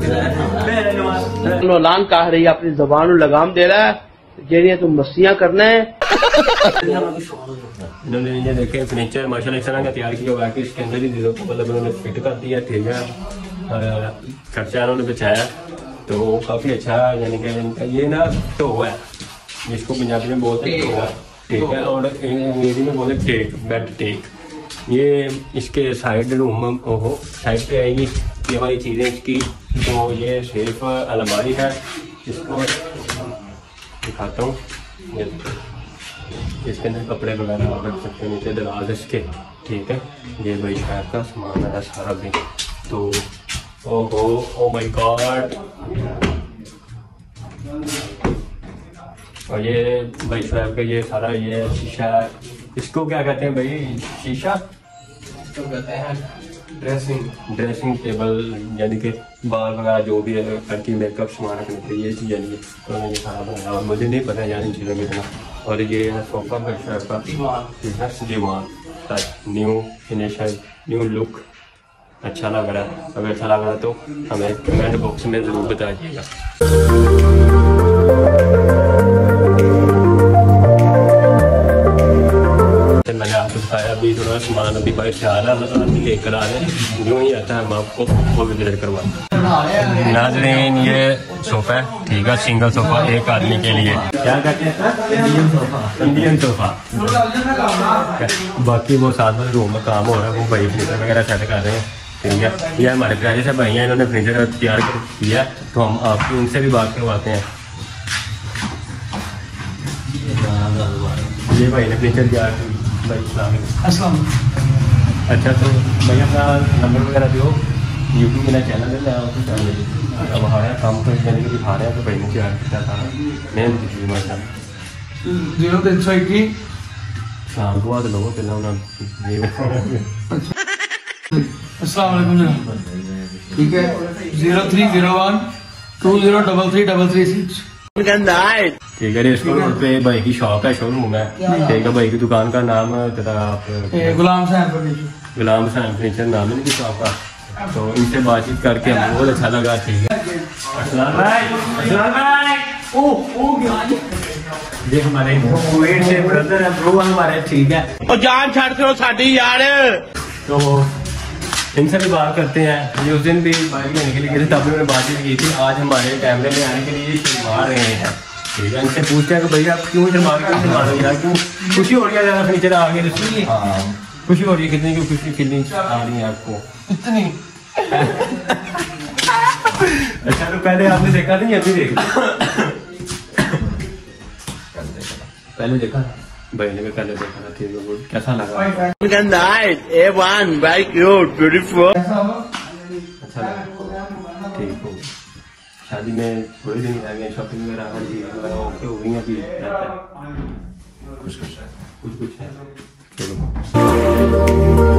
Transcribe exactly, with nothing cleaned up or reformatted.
ऐलान कह रही है अपनी जबान लगाम दे रहा है जेरिया तुम मस्तियां करना है। इन्होंने ये देखे फर्नीचर माशाल्लाह इस तरह का तैयार किया हुआ है कि इसके अंदर ही मतलब उन्होंने फिट कर दिया, ठीक है। खर्चा उन्होंने बचाया तो काफी अच्छा है। यानी कि ये ना तो है जिसको पंजाबी में बोलते हैं तो, ठीक है। और अंग्रेजी में बोलते टेक, बेड टेक। ये इसके साइड रूम ओहो साइड पे आएगी ये हमारी चीज़ें इसकी। तो ये सिर्फ अलमारी है, इसको दिखाता हूँ। इसके अंदर कपड़े वगैरह आप रख सकते हैं, नीचे दराज इसके, ठीक है। ये भाई शहर का सामान है सारा भी। तो ओहो ओ माय गॉड। और ये भाई साहब का ये सारा ये शीशा, इसको क्या कहते हैं भाई? शीशा तो कहते हैं ड्रेसिंग ड्रेसिंग टेबल, यानी कि बाल वगैरह जो भी है लड़की मेकअप सामान रखने के लिए चीज़, यानी तो ये सारा बनाया और मुझे नहीं पता यार इन चीज़ों में इतना। और ये है सोफा भाई साहब का दीवान, न्यू फिनिशर, न्यू लुक, अच्छा लग रहा है। अगर अच्छा लग रहा है तो हमें कमेंट बॉक्स में ज़रूर बताइएगा। मैंने आपको बताया अभी थोड़ा सामान अभी बाहर से आ रहा है, लेकर आ रहे हैं, जो ही आता है हम आपको वो भी विजिट करवाएं। नाज़रीन ये सोफा है, ठीक है, सिंगल सोफा एक आदमी के लिए। क्या कहते हैं? Indian sofa. Indian sofa. बाकी वो साथ में रूम में काम हो रहा है, वो भाई फर्नीचर वगैरह सेट कर रहे हैं, ठीक है। ये हमारे प्यारे से भाई हैं, इन्होंने फर्नीचर तैयार किया, तो हम आपको उनसे भी बात करवाते हैं। ये भाई ने फर्नीचर तैयार किया भाई। अस्सलाम। अच्छा तो भैया अपना नंबर वगैरह दो, यूट्यूब मेरा चैनल है, मैं आपको चैनल अब हमारा काम कर यानी कि दिखा रहे हैं। तो भाई ने तैयार किया था मैं माशा जीरो तीन सौ इक्की शाम को बाद लोगों के नाम अस्सलाम वालेकुम, ठीक है। Zero three zero one two zero double three double three six, ठीक है। रेस्को रोड पे भाई की शॉप है, शोरूम है, ठीक है। भाई की दुकान का नाम तेरा गुलाम हुसैन फर्नीचर, गुलाम हुसैन फर्नीचर नाम है इनकी शॉप का। तो इनसे बातचीत करके हमें बहुत अच्छा लगा, ठीक है। अस्सलाम भाई, अस्सलाम भाई। ओ ओ ये हमारे कुवैत से ब्रदर है, ब्रो हमारे, ठीक है। और जान छाड़ करो साडी यार। तो इनसे भी बात करते हैं। ये उस दिन भी बाइक लेने के लिए गए थे, तब उन्होंने बातचीत की थी। आज हमारे कैमरे में आने के लिए शर्मा रहे हैं, ठीक है। इनसे पूछते हैं कि भैया आप क्यों शर्मा क्यों शर्मा रहे यार, क्यों खुशी हो रही है ज़्यादा फर्नीचर आ गया इसलिए? खुशी हो रही है, कितनी की खुशी फीलिंग आ रही है आपको? इतनी। अच्छा तो पहले आपने देखा नहीं, अभी देखा? पहले देखा भाई ने भी पहले देखा था, ठीक है। कैसा लगा? A one very cute beautiful. अच्छा लगा, ठीक हो। शादी में थोड़े दिन रह गए, शॉपिंग वगैरह हर चीज़ वगैरह ओके हो गई, अभी रहता है कुछ कुछ है कुछ कुछ है, चलो।